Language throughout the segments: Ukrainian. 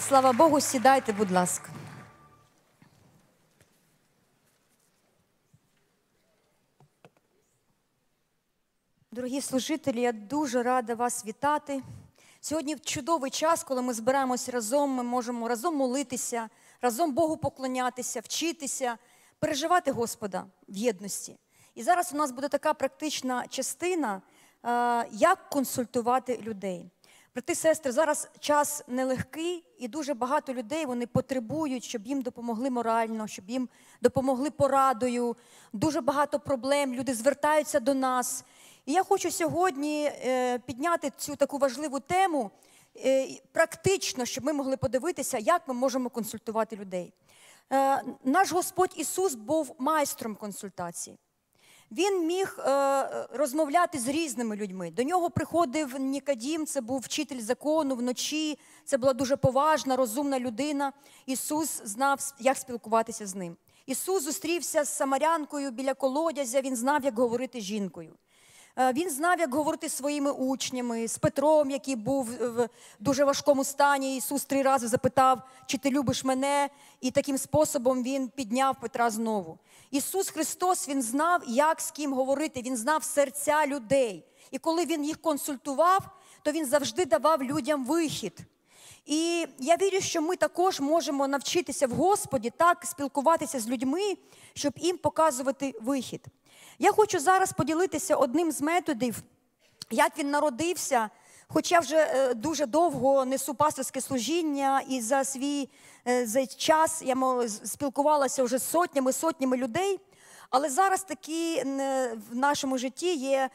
Слава Богу, сідайте, будь ласка. Дорогі служителі, я дуже рада вас вітати. Сьогодні чудовий час, коли ми збираємось разом, ми можемо разом молитися, разом Богу поклонятися, вчитися, переживати Господа в єдності. І зараз у нас буде така практична частина, як консультувати людей. Брати, сестри, зараз час нелегкий, і дуже багато людей, вони потребують, щоб їм допомогли морально, щоб їм допомогли порадою. Дуже багато проблем, люди звертаються до нас. І я хочу сьогодні підняти цю таку важливу тему, практично, щоб ми могли подивитися, як ми можемо консультувати людей. Наш Господь Ісус був майстром консультації. Він міг розмовляти з різними людьми. До нього приходив Нікодім, це був вчитель закону вночі, це була дуже поважна, розумна людина. Ісус знав, як спілкуватися з ним. Ісус зустрівся з самарянкою біля колодязя, він знав, як говорити з жінкою. Він знав, як говорити зі своїми учнями, з Петром, який був в дуже важкому стані. Ісус 3 рази запитав, чи ти любиш мене, і таким способом він підняв Петра знову. Ісус Христос, він знав, як з ким говорити, він знав серця людей. І коли він їх консультував, то він завжди давав людям вихід. І я вірю, що ми також можемо навчитися в Господі так спілкуватися з людьми, щоб їм показувати вихід. Я хочу зараз поділитися одним з методів, як він народився, хоч я вже дуже довго несу пасторське служіння, і за свій час я спілкувалася вже з сотнями людей, але зараз таки в нашому житті є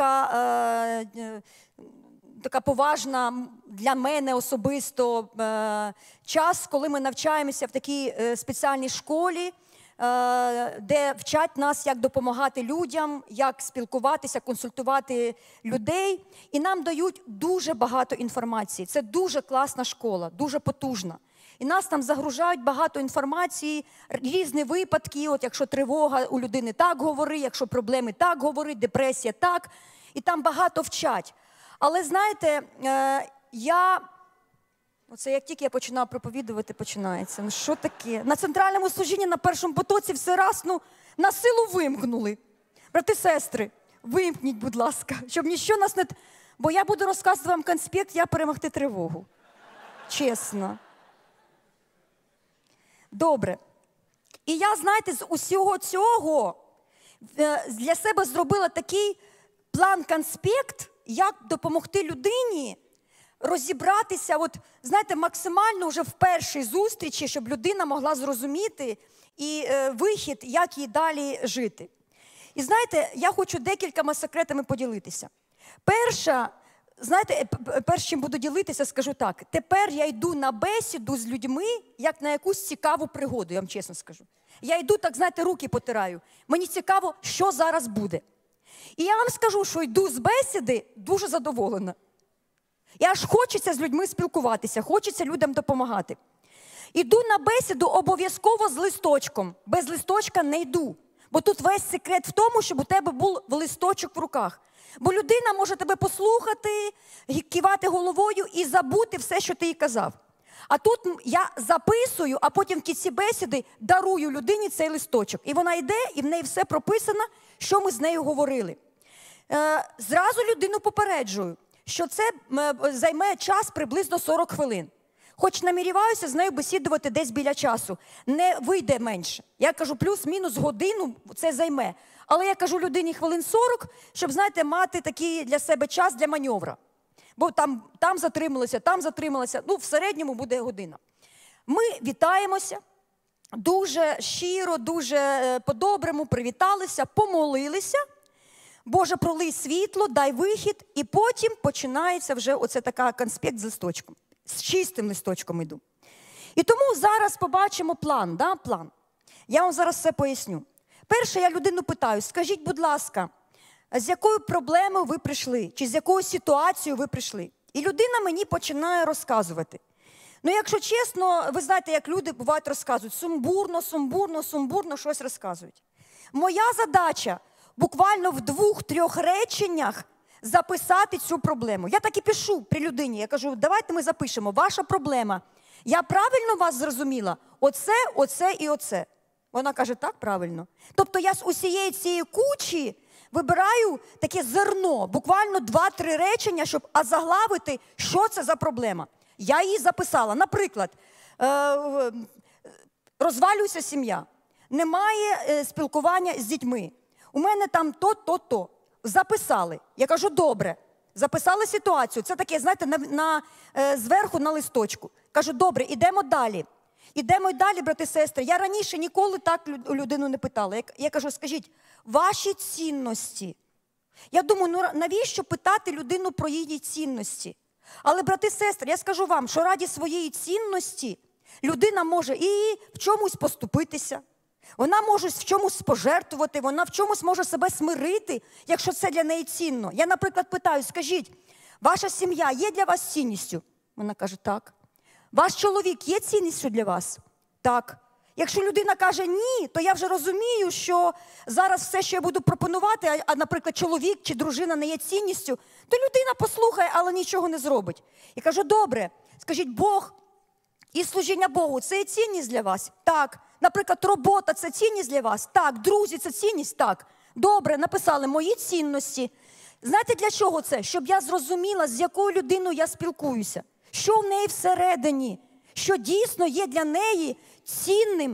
така поважна для мене особисто час, коли ми навчаємося в такій спеціальній школі, де вчать нас, як допомагати людям, як спілкуватися, консультувати людей. І нам дають дуже багато інформації. Це дуже класна школа, дуже потужна. І нас там загружають багато інформації, різні випадки, от якщо тривога у людини так говори, якщо проблеми так говори, депресія так. І там багато вчать. Але знаєте, оце як тільки я починаю проповідувати, починається. Ну що таке? На центральному служінні, на першому потоці все раз, на силу вимкнули. Брати, сестри, вимкніть, будь ласка, щоб ніщо нас не... Бо я буду розказувати вам конспект, як перемогти тривогу. Чесно. Добре. І я, знаєте, з усього цього для себе зробила такий план-конспект, як допомогти людині розібратися, знаєте, максимально вже в першій зустрічі, щоб людина могла зрозуміти і вихід, як їй далі жити. І знаєте, я хочу декількома секретами поділитися. Перш чим буду ділитися, скажу так. Тепер я йду на бесіду з людьми, як на якусь цікаву пригоду, я вам чесно скажу. Я йду, так, знаєте, руки потираю. Мені цікаво, що зараз буде. І я вам скажу, що йду з бесіди дуже задоволена. І аж хочеться з людьми спілкуватися, хочеться людям допомагати. Іду на бесіду обов'язково з листочком. Без листочка не йду. Бо тут весь секрет в тому, щоб у тебе був листочок в руках. Бо людина може тебе послухати, кивати головою і забути все, що ти їй казав. А тут я записую, а потім в кінці бесіди дарую людині цей листочок. І вона йде, і в неї все прописано, що ми з нею говорили. Зразу людину попереджую, що це займе час приблизно 40 хвилин. Хоч намірюваюся з нею бесідувати десь біля часу. Не вийде менше. Я кажу, плюс-мінус годину це займе. Але я кажу людині хвилин 40, щоб, знаєте, мати такий для себе час для маневра. Бо там затрималася, в середньому буде година. Ми вітаємося, дуже щиро, дуже по-доброму привіталися, помолилися. Боже, пролий світло, дай вихід, і потім починається вже оце така конспект з листочком. З чистим листочком йду. І тому зараз побачимо план. Я вам зараз все поясню. Перше, я людину питаю, скажіть, будь ласка, з якою проблемою ви прийшли? Чи з якою ситуацією ви прийшли? І людина мені починає розказувати. Якщо чесно, ви знаєте, як люди бувають розказують. Сумбурно щось розказують. Моя задача буквально в 2-3 реченнях записати цю проблему. Я так і пишу при людині. Я кажу, давайте ми запишемо. Ваша проблема Я правильно вас зрозуміла? Оце, оце і оце. Вона каже, так, правильно. Тобто я з усієї цієї кучі вибираю таке зерно, буквально 2-3 речення, щоб озаглавити, що це за проблема. Я її записала. Наприклад, розвалюється сім'я, немає спілкування з дітьми. У мене там то. Записали. Я кажу, добре. Записали ситуацію. Це таке, знаєте, зверху на листочку. Кажу, добре, ідемо далі. Ідемо й далі, брати і сестри. Я раніше ніколи так людину не питала. Я кажу, скажіть, ваші цінності. Я думаю, ну навіщо питати людину про її цінності? Але, брати і сестри, я скажу вам, що раді своєї цінності людина може і в чомусь поступитися, вона може в чомусь пожертвувати, вона в чомусь може себе смирити, якщо це для неї цінно. Я, наприклад, питаю, скажіть, ваша сім'я є для вас цінністю? Вона каже, так. Ваш чоловік є цінністю для вас? Так. Якщо людина каже ні, то я вже розумію, що зараз все, що я буду пропонувати, а, наприклад, чоловік чи дружина не є цінністю, то людина послухає, але нічого не зробить. Я кажу, добре, скажіть, Бог і служіння Богу – це є цінність для вас? Так. Наприклад, робота – це цінність для вас? Так. Друзі – це цінність? Так. Добре, написали мої цінності. Знаєте, для чого це? Щоб я зрозуміла, з якою людиною я спілкуюся. Що в неї всередині, що дійсно є для неї цінним,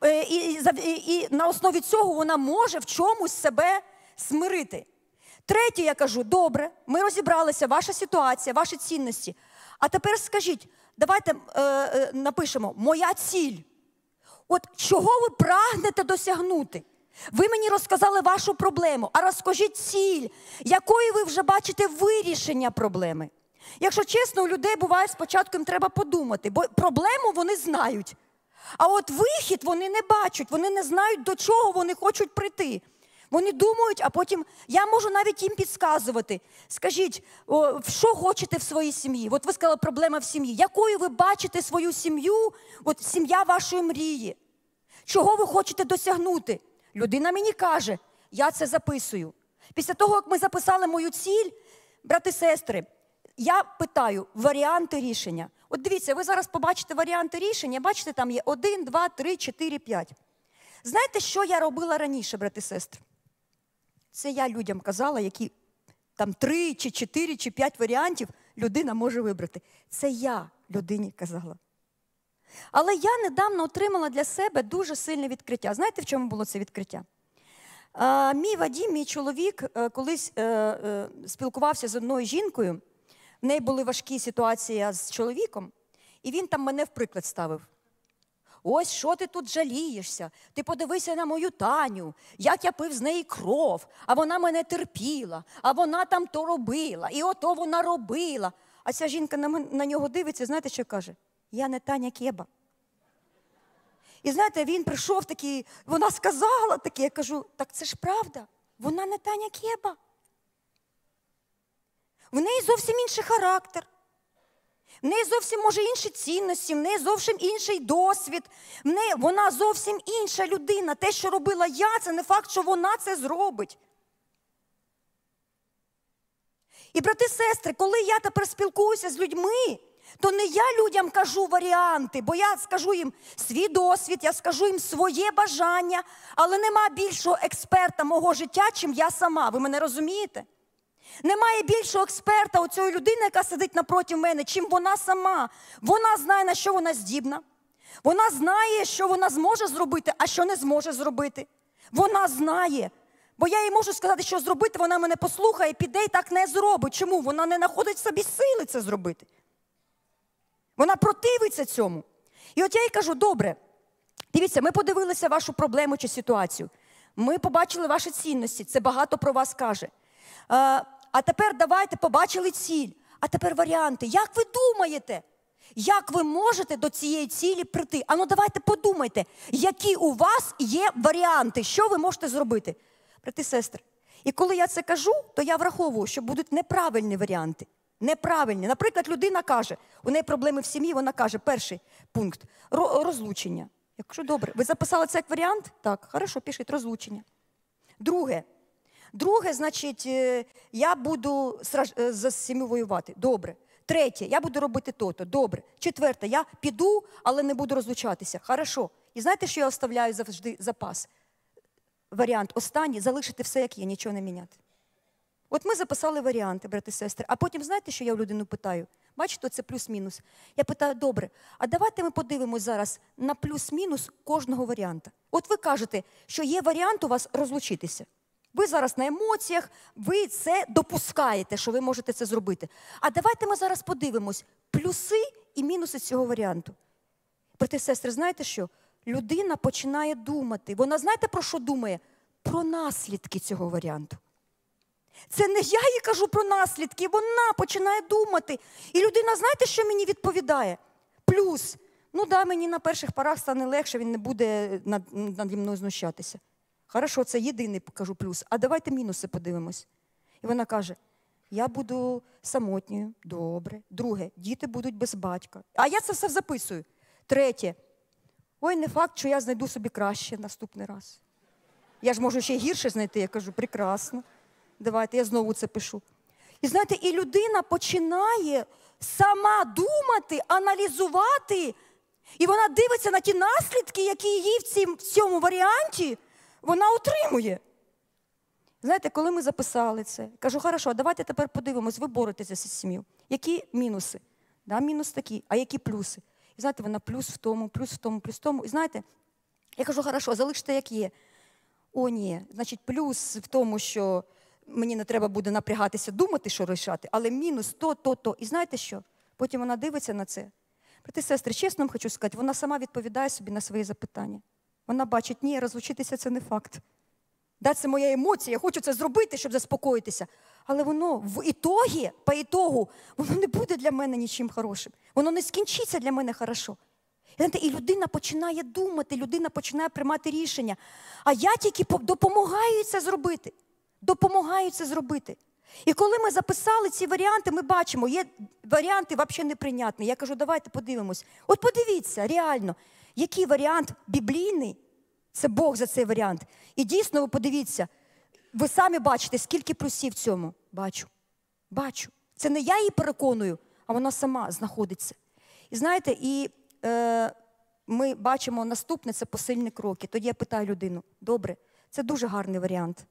і на основі цього вона може в чомусь себе смирити. Третє, я кажу, добре, ми розібралися, ваша ситуація, ваші цінності. А тепер скажіть, давайте напишемо, моя ціль. От чого ви прагнете досягнути? Ви мені розказали вашу проблему, а розкажіть ціль, якої ви вже бачите вирішення проблеми. Якщо чесно, у людей буває спочатку їм треба подумати, бо проблему вони знають. А от вихід вони не бачать, вони не знають, до чого вони хочуть прийти. Вони думають, а потім я можу навіть їм підказувати. Скажіть, що хочете в своїй сім'ї? От ви сказали, проблема в сім'ї. Якою ви бачите свою сім'ю, от сім'я вашої мрії? Чого ви хочете досягнути? Людина мені каже, я це записую. Після того, як ми записали мою ціль, брати і сестри, я питаю варіанти рішення. От дивіться, ви зараз побачите варіанти рішення, бачите, там є 1, 2, 3, 4, 5. Знаєте, що я робила раніше, брати і сестри? Це я людям казала, які там 3, чи 4, чи 5 варіантів людина може вибрати. Це я людині казала. Але я недавно отримала для себе дуже сильне відкриття. Знаєте, в чому було це відкриття? Мій Вадим, мій чоловік, колись спілкувався з одною жінкою, в неї були важкі ситуації з чоловіком, і він там мене в приклад ставив. Ось що ти тут жалієшся, ти подивися на мою Таню, як я пив з неї кров, а вона мене терпіла, а вона там то робила, і ото вона робила. А ця жінка на нього дивиться, знаєте, що каже? Я не Таня Кеба. І знаєте, він прийшов такий, вона сказала таке, я кажу, так це ж правда, вона не Таня Кеба. В неї зовсім інший характер. В неї зовсім, може, інші цінності, в неї зовсім інший досвід. Вона зовсім інша людина. Те, що робила я, це не факт, що вона це зробить. І, брати і сестри, коли я тепер спілкуюся з людьми, то не я людям кажу варіанти, бо я скажу їм свій досвід, я скажу їм своє бажання, але нема більшого експерта мого життя, чим я сама. Ви мене розумієте? Немає більшого експерта у цієї людини, яка сидить напроти мене, чим вона сама. Вона знає, на що вона здібна. Вона знає, що вона зможе зробити, а що не зможе зробити. Вона знає. Бо я їй можу сказати, що зробити, вона мене послухає, піде і так не зробить. Чому? Вона не знаходить в собі сили це зробити. Вона противиться цьому. І от я їй кажу, добре, дивіться, ми подивилися вашу проблему чи ситуацію. Ми побачили ваші цінності, це багато про вас каже. А тепер давайте, побачили ціль. А тепер варіанти. Як ви думаєте, як ви можете до цієї цілі прийти? Ану, давайте подумайте, які у вас є варіанти, що ви можете зробити. Брати і сестри, і коли я це кажу, то я враховую, що будуть неправильні варіанти. Неправильні. Наприклад, людина каже, у неї проблеми в сім'ї, вона каже, перший пункт – розлучення. Я кажу, добре, ви записали це як варіант? Так, хорошо, пишіть розлучення. Друге, значить, я буду за сім'ю воювати. Добре. Третє, я буду робити то-то. Добре. Четверте, я піду, але не буду розлучатися. Хорошо. І знаєте, що я оставляю завжди запас? Варіант останній – залишити все, як є, нічого не міняти. От ми записали варіанти, брати і сестри, а потім знаєте, що я у людину питаю? Бачите, це плюс-мінус. Я питаю, добре, а давайте ми подивимось зараз на плюс-мінус кожного варіанта. От ви кажете, що є варіант у вас розлучитися. Ви зараз на емоціях, ви це допускаєте, що ви можете це зробити. А давайте ми зараз подивимось плюси і мінуси цього варіанту. Брати і сестри, знаєте що? Людина починає думати. Вона знаєте, про що думає? Про наслідки цього варіанту. Це не я їй кажу про наслідки, вона починає думати. І людина, знаєте, що мені відповідає? Плюс. Ну да, мені на перших порах стане легше, він не буде наді мною знущатися. Хорошо, це єдиний, кажу, плюс. А давайте мінуси подивимось. І вона каже, я буду самотньою. Добре. Друге, діти будуть без батька. А я це все записую. Третє, ой, не факт, що я знайду собі краще наступний раз. Я ж можу ще гірше знайти. Я кажу, прекрасно. Давайте, я знову це пишу. І знаєте, і людина починає сама думати, аналізувати, і вона дивиться на ті наслідки, які її в цьому варіанті вона отримує. Знаєте, коли ми записали це, кажу, хорошо, а давайте тепер подивимось, ви боретеся з сім'ю. Які мінуси? Да, мінус такі, а які плюси? І знаєте, вона плюс в тому, плюс в тому, плюс в тому. І знаєте, я кажу, хорошо, залиште як є. О, ні, значить, плюс в тому, що мені не треба буде напрягатися, думати, що рішати, але мінус то. І знаєте що? Потім вона дивиться на це. Брати і сестри, чесно вам хочу сказати, вона сама відповідає собі на свої запитання. Вона бачить, ні, розлучитися – це не факт. Да, це моя емоція, я хочу це зробити, щоб заспокоїтися. Але воно в ітогі, по ітогу, воно не буде для мене нічим хорошим. Воно не скінчиться для мене хорошо. І людина починає думати, людина починає приймати рішення. А я тільки допомагаю це зробити. Допомагаю це зробити. І коли ми записали ці варіанти, ми бачимо, є варіанти взагалі неприйнятні. Я кажу, давайте подивимось. От подивіться, реально, який варіант біблійний, це Бог за цей варіант. І дійсно, ви подивіться, ви самі бачите, скільки плюсів в цьому. Бачу. Це не я її переконую, а вона сама знаходиться. І знаєте, ми бачимо наступне, це посильні кроки. Тоді я питаю людину, добре, це дуже гарний варіант.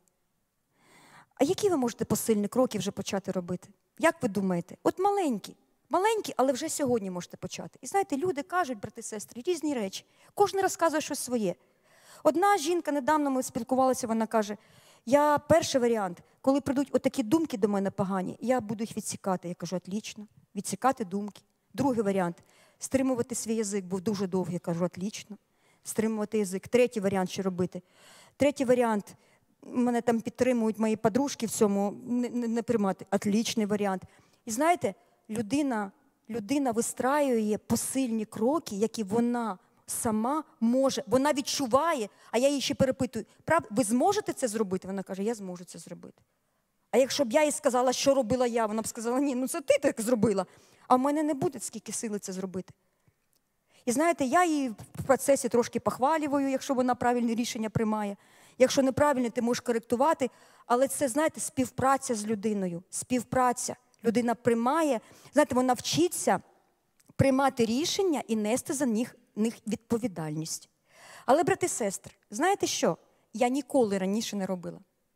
А які ви можете посильні кроки вже почати робити? Як ви думаєте? От маленькі, але вже сьогодні можете почати. І знаєте, люди кажуть, брати і сестри, різні речі. Кожен розказує щось своє. Одна жінка, недавно ми спілкувалися, вона каже, перший варіант, коли прийдуть отакі думки до мене погані, я буду їх відсікати. Я кажу, отлично, відсікати думки. Другий варіант, стримувати свій язик, був дуже довгий. Я кажу, отлично, стримувати язик. Третій варіант, що робити. Третій варіант, мене там підтримують мої подружки в цьому, не приймати. Отличний варіант. І знаєте, людина вистраює посильні кроки, які вона сама може, вона відчуває, а я її ще перепитую, ви зможете це зробити? Вона каже, я зможу це зробити. А якщо б я їй сказала, що робила я, вона б сказала, ні, це ти так зробила. А в мене не буде скільки сили це зробити. І знаєте, я її в процесі трошки похвалюю, якщо вона правильне рішення приймає. Якщо неправильне, ти можеш коректувати. Але це, знаєте, співпраця з людиною. Співпраця. Людина приймає, знаєте, вона вчиться приймати рішення і нести за них відповідальність. Але, брати і сестри, знаєте що? Я ніколи раніше не робила.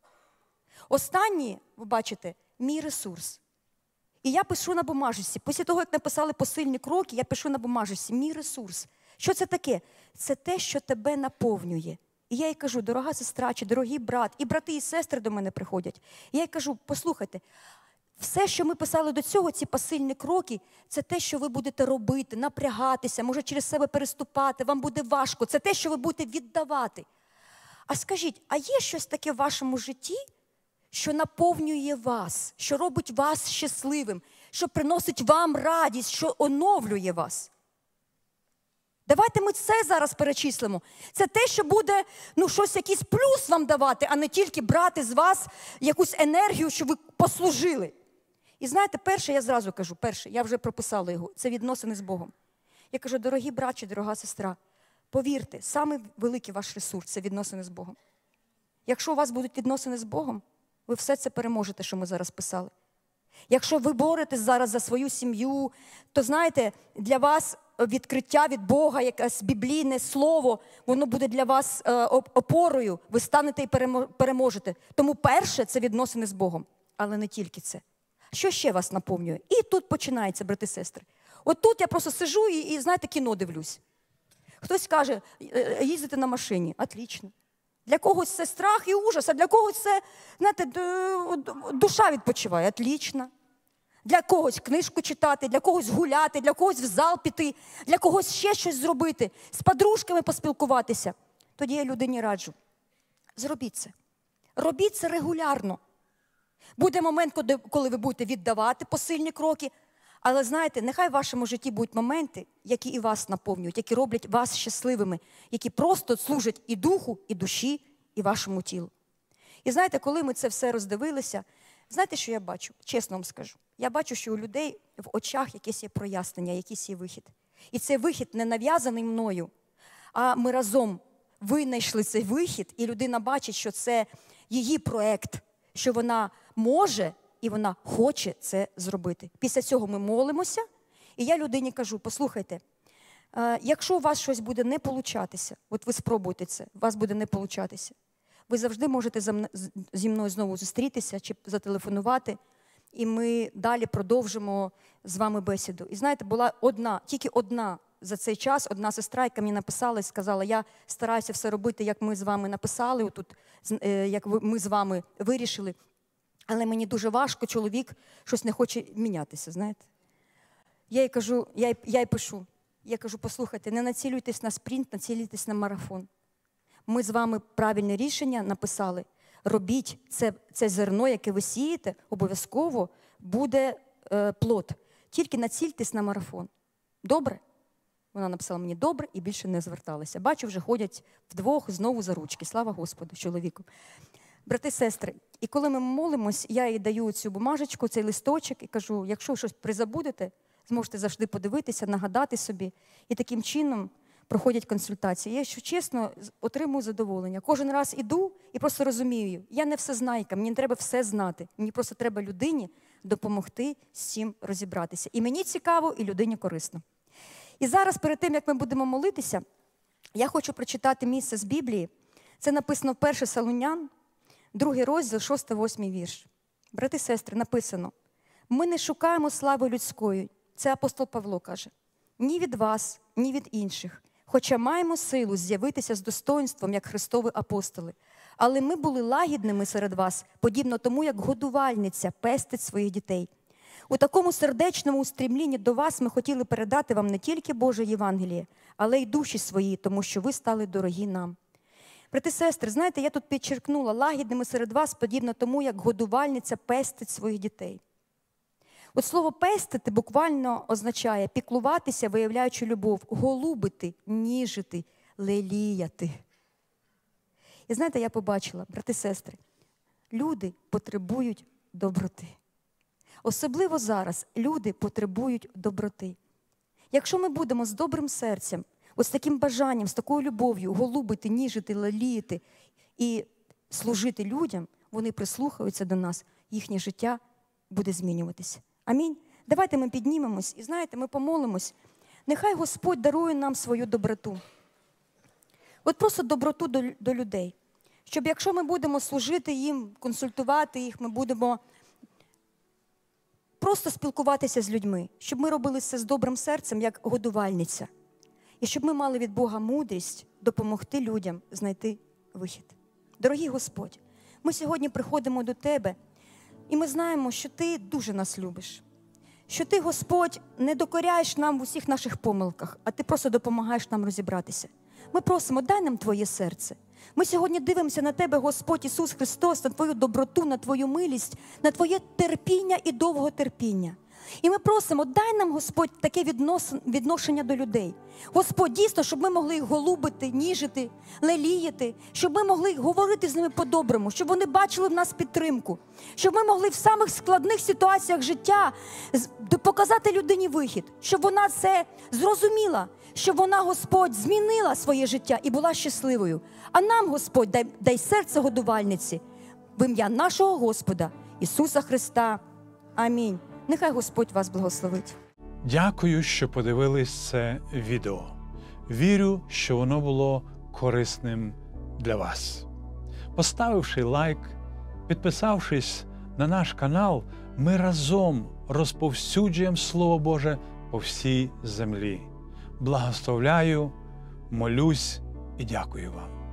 Останнє, ви бачите, мій ресурс. І я пишу на бумажці. Після того, як написали посильні кроки, я пишу на бумажці. Мій ресурс. Що це таке? Це те, що тебе наповнює. І я їй кажу, дорога сестра чи дорогий брат, і брати, і сестри до мене приходять. І я їй кажу, послухайте, все, що ми писали до цього, ці посильні кроки, це те, що ви будете робити, напрягатися, може через себе переступати, вам буде важко. Це те, що ви будете віддавати. А скажіть, а є щось таке в вашому житті, що наповнює вас, що робить вас щасливим, що приносить вам радість, що оновлює вас? Давайте ми це зараз перечислимо. Це те, що буде, щось, якийсь плюс вам давати, а не тільки брати з вас якусь енергію, щоб ви послужили. І знаєте, я зразу кажу, я вже прописала його, це відносини з Богом. Я кажу, дорогі брат чи дорога сестра, повірте, самий великий ваш ресурс – це відносини з Богом. Якщо у вас будуть відносини з Богом, ви все це переможете, що ми зараз писали. Якщо ви боретесь зараз за свою сім'ю, то, знаєте, для вас відкриття від Бога, якесь біблійне слово, воно буде для вас опорою. Ви станете і переможете. Тому перше – це відносини з Богом. Але не тільки це. Що ще вас наповнює? І тут починається, брати і сестри. От тут я просто сижу і, знаєте, кіно дивлюсь. Хтось каже, їздити на машині. Отлично. Для когось це страх і ужас, а для когось це, знаєте, душа відпочиває. Отлично. Для когось книжку читати, для когось гуляти, для когось в зал піти, для когось ще щось зробити, з подружками поспілкуватися. Тоді я людині раджу. Зробіть це. Робіть це регулярно. Буде момент, коли ви будете віддавати посильні кроки, але, знаєте, нехай в вашому житті будуть моменти, які і вас наповнюють, які роблять вас щасливими, які просто служать і духу, і душі, і вашому тілу. І знаєте, коли ми це все роздивилися, знаєте, що я бачу? Чесно вам скажу. Я бачу, що у людей в очах якесь є прояснення, якийсь є вихід. І цей вихід не нав'язаний мною, а ми разом винайшли цей вихід, і людина бачить, що це її проект, що вона може і вона хоче це зробити. Після цього ми молимося, і я людині кажу, послухайте, якщо у вас щось буде не получатися, от ви спробуйте це, у вас буде не получатися, ви завжди можете зі мною знову зустрітися чи зателефонувати, і ми далі продовжимо з вами бесіду. І знаєте, була тільки одна за цей час, одна сестра, яка мені написала і сказала, я стараюся все робити, як ми з вами написали, отут, як ми з вами вирішили, але мені дуже важко, чоловік щось не хоче мінятися, знаєте. Я їй кажу, я їй пишу, я кажу, послухайте, не націлюйтесь на спринт, націлюйтесь на марафон. Ми з вами правильне рішення написали. Робіть це зерно, яке ви сієте, обов'язково буде плод. Тільки націльтесь на марафон. Добре? Вона написала мені добре і більше не зверталася. Бачу, вже ходять вдвох знову за ручки. Слава Господу, чоловіку. Брати, сестри, і коли ми молимось, я їй даю цю бумажечку, цей листочок і кажу, якщо щось призабудете, зможете завжди подивитися, нагадати собі. І таким чином проходять консультації. Я, якщо чесно, отримую задоволення. Кожен раз іду і просто розумію, я не всезнайка, мені не треба все знати. Мені просто треба людині допомогти з цим розібратися. І мені цікаво, і людині корисно. І зараз, перед тим, як ми будемо молитися, я хочу прочитати місце з Біблії. Це написано в 1 Солунян, 2 розділ, 6-8 вірш. Брати і сестри, написано, ми не шукаємо слави людської, це апостол Павло каже, ні від вас, ні від інших, хоча маємо силу з'явитися з достоинством, як Христові апостоли. Але ми були лагідними серед вас, подібно тому, як годувальниця пестить своїх дітей. У такому сердечному устремлінні до вас ми хотіли передати вам не тільки Боже Євангеліє, але й душі свої, тому що ви стали дорогі нам. Брати і сестри, знаєте, я тут підчеркнула, лагідними серед вас, подібно тому, як годувальниця пестить своїх дітей. От слово «пестити» буквально означає піклуватися, виявляючи любов, голубити, ніжити, леліяти. І знаєте, я побачила, брати і сестри, люди потребують доброти. Особливо зараз люди потребують доброти. Якщо ми будемо з добрим серцем, ось з таким бажанням, з такою любов'ю голубити, ніжити, леліяти і служити людям, вони прислухаються до нас, їхнє життя буде змінюватися. Амінь. Давайте ми піднімемось і, знаєте, ми помолимось. Нехай Господь дарує нам свою доброту. От просто доброту до людей. Щоб якщо ми будемо служити їм, консультувати їх, ми будемо просто спілкуватися з людьми. Щоб ми робили це з добрим серцем, як годувальниця. І щоб ми мали від Бога мудрість допомогти людям знайти вихід. Дорогий Господь, ми сьогодні приходимо до Тебе, і ми знаємо, що Ти дуже нас любиш. Що Ти, Господь, не докоряєш нам в усіх наших помилках, а Ти просто допомагаєш нам розібратися. Ми просимо, дай нам Твоє серце. Ми сьогодні дивимося на Тебе, Господь Ісус Христос, на Твою доброту, на Твою милість, на Твоє терпіння і довготерпіння. І ми просимо, дай нам, Господь, таке відношення до людей. Господь, дійсно, щоб ми могли їх голубити, ніжити, леліяти, щоб ми могли говорити з ними по-доброму, щоб вони бачили в нас підтримку, щоб ми могли в самих складних ситуаціях життя показати людині вихід, щоб вона це зрозуміла, щоб вона, Господь, змінила своє життя і була щасливою. А нам, Господь, дай серце годувальниці в ім'я нашого Господа Ісуса Христа. Амінь. Нехай Господь вас благословить. Дякую, що подивились це відео. Вірю, що воно було корисним для вас. Поставивши лайк, підписавшись на наш канал, ми разом розповсюджуємо Слово Боже по всій землі. Благословляю, молюсь і дякую вам.